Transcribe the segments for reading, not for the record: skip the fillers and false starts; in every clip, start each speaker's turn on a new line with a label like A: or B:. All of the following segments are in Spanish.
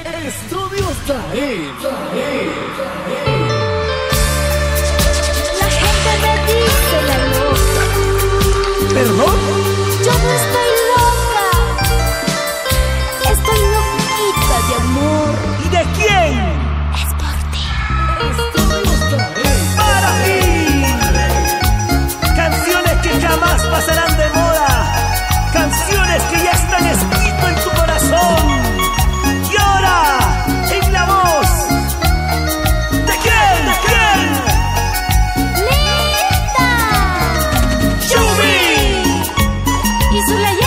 A: Estudios Daim.
B: La gente me dice la loca.
A: ¿Perdón?
B: Yo no estoy loca. Estoy loquita de amor.
C: ¿Y de quién?
B: Es por ti.
A: Estudios Daim.
C: ¡Para ti! Canciones que jamás pasarán de moda. Canciones que ya están escritas en tu corazón. Y ahora, en la voz. ¿De quién? ¿De quién?
B: ¡Linda!
C: ¡Yumi!
B: Y Zulaya.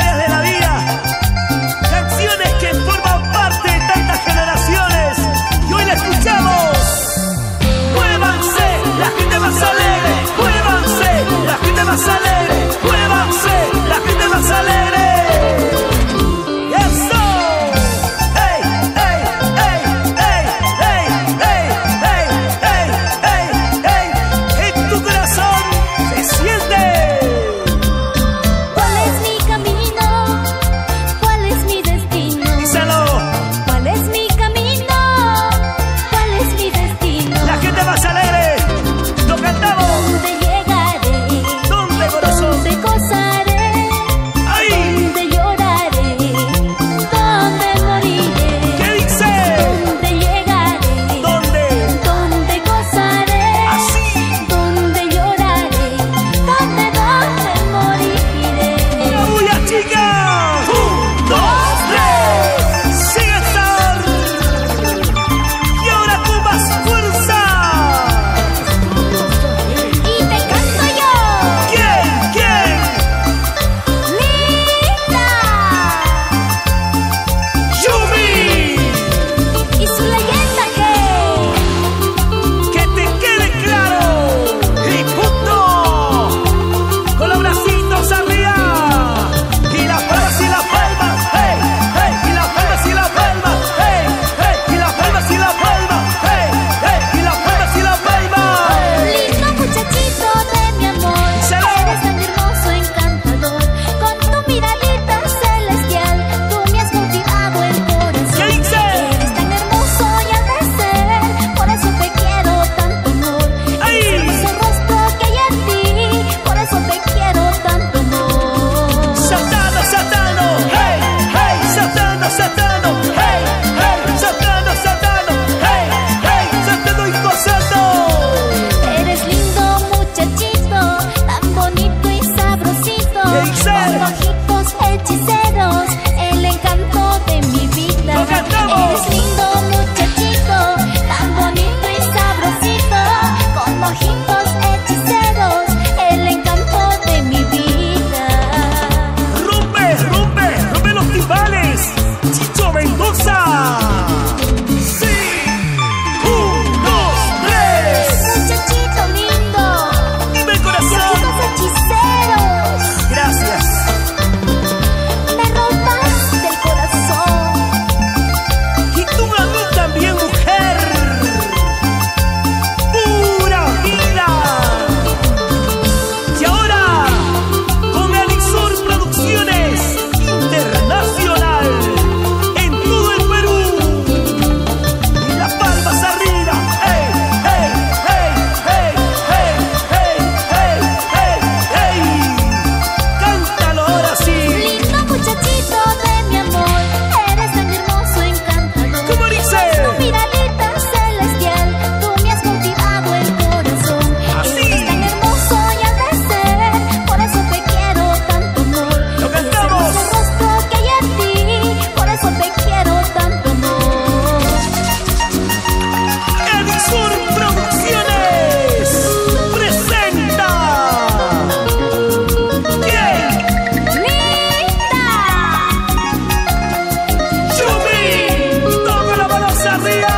C: alegrías de la vida, canciones que forman parte de tantas generaciones y hoy la escuchamos. Muévanse, la gente más alegre, muévanse, la gente más alegre, muévanse, la gente más alegre. ¡Eso! ¡Ey, ey, ey, ey, ey, ey, ey, ey, ey, ey! En tu corazón se siente.
B: ¿Cuál es mi camino? ¿Cuál es mi destino?
C: Díselo.
B: ¿Cuál es mi camino? ¿Cuál es mi destino?
C: La gente más alegre, lo cantamos.
B: ¿Dónde llegaré?
C: ¿Dónde, corazón?
B: ¿Dónde gozaré?
C: Ahí.
B: ¿Dónde lloraré? ¿Dónde moriré?
C: ¿Qué dice?
B: ¿Dónde llegaré?
C: ¿Dónde?
B: ¿Dónde gozaré?
C: Así.
B: ¿Dónde lloraré? ¿Dónde moriré?
C: ¡La bulla, chicas! 1, 2, 3. ¡Sigue estar! Y ahora con más fuerza.
B: Y te canto yo,
C: ¿Quién? ¿Quién?
B: Linda,
C: ¡Yumi!
B: y su leyenda
C: ¡Que te quede claro! ¡Y punto! Con los bracitos arriba. Y las palmas y las palmas. ¡Hey! ¡Hey! Y las palmas y las palmas. ¡Hey! ¡Hey! Y las palmas y las palmas. ¡Hey! ¡Hey! Y las palmas y las palmas.
B: lindo muchachito de mi amor,
C: Díselo.
B: eres tan hermoso, encantador, con tu miradita celestial, tú me has cautivado el corazón.
C: ¿Qué dice?
B: Eres tan hermoso y al de ser, por eso te quiero tanto amor.
C: ¡Ay!
B: Ese hermoso rostro que hay en ti, por eso te quiero tanto amor.
C: Satano, Satano, hey, hey, Satano, Satano, hey, hey, Satano, Satano, hey, hey, Satano y Cosato.
B: Eres lindo muchachito, tan bonito y sabrosito,
C: ¿Qué dice?
B: con ojitos hechiceros, el encanto de mi vida.
C: ¡Lo cantamos!
B: Eres lindo muchachito, tan bonito y sabrosito, con ojitos hechiceros, el encanto de mi vida.
C: Rompe, rompe, rompe los timbales, Chicho Mendoza. Sí, 1, 2, 3.
B: Muchachito lindo,
C: Dime
B: y
C: corazón.
B: ojitos hechiceros,
C: Gracias.
B: me robaste el corazón.
C: Y tú a mí también, mujer. Pura vida. Y ahora, con Elisur Producciones Internacional, en todo el Perú. Y las palmas arriba. ¡Hey, hey, hey, hey, hey, hey, hey, hey, hey! Cántalo ahora sí.
B: Lindo muchachito de mi amor, eres tan hermoso, encantador.
C: ¿Cómo dice?
B: Con tu miradita celestial, tú me has cautivado el corazón.
C: Así.
B: Eres tan hermoso y al de ser, por eso te quiero tanto amor.
C: Lo cantamos.
B: Ese hermoso rostro que hay en ti, por eso te quiero tanto amor.
C: Elisur Producciones presenta. ¿Quién?
B: Linda,
C: ¡Yumi! ¡Toma las manos arriba!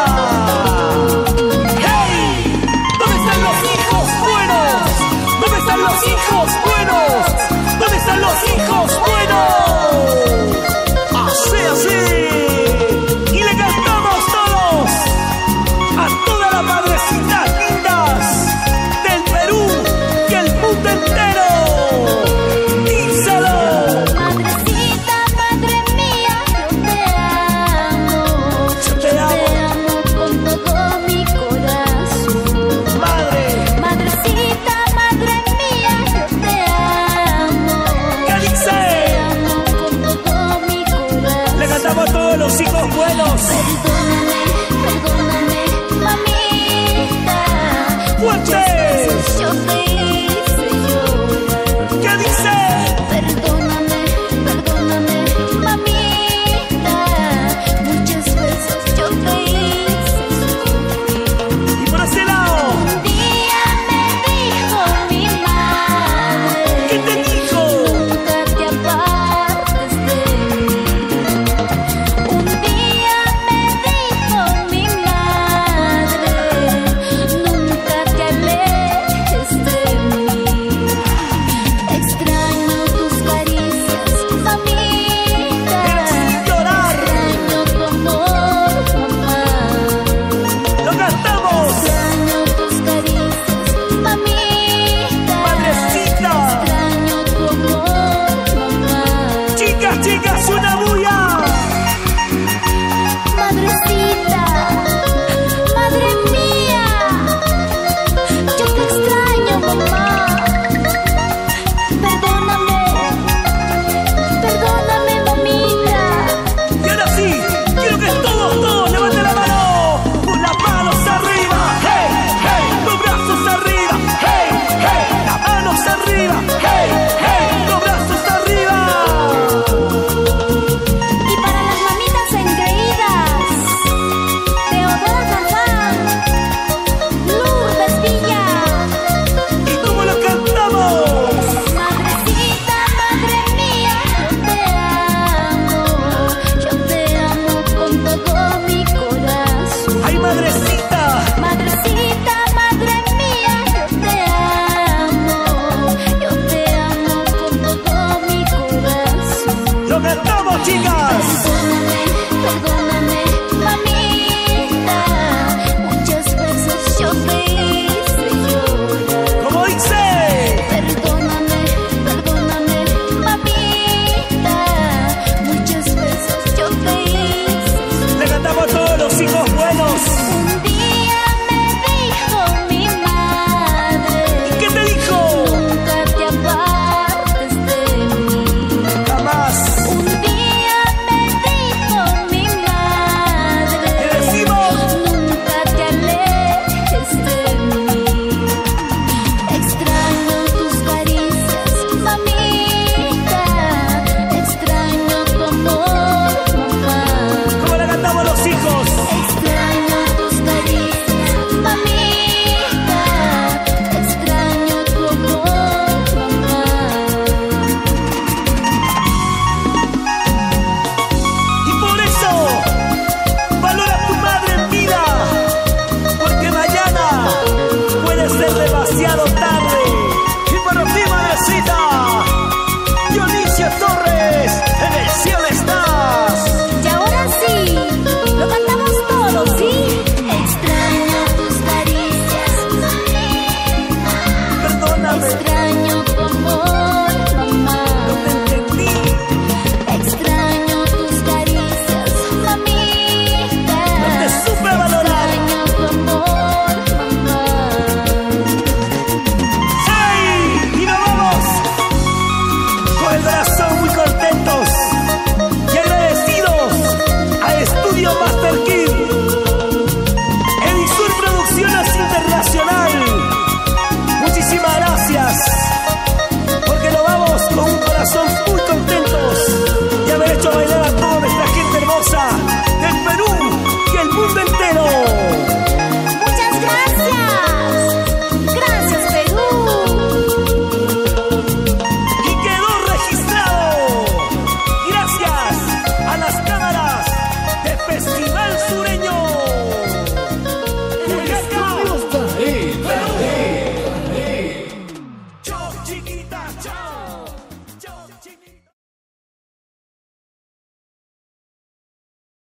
C: ¡Hey! ¿Dónde están los hijos buenos? ¿Dónde están los hijos buenos? ¿Dónde están los hijos buenos? Así, así. Y le cantamos todos a todas las madrecitas lindas del Perú y el mundo entero. Díselo.
B: madrecita, madre mía, yo te amo.
C: Yo te amo.
B: Te amo con todo mi corazón.
C: Madre,
B: Madrecita, madre mía, yo te amo.
C: ¿qué
B: Te
C: dice?
B: amo con todo mi corazón.
C: Le cantamos a todos los hijos buenos.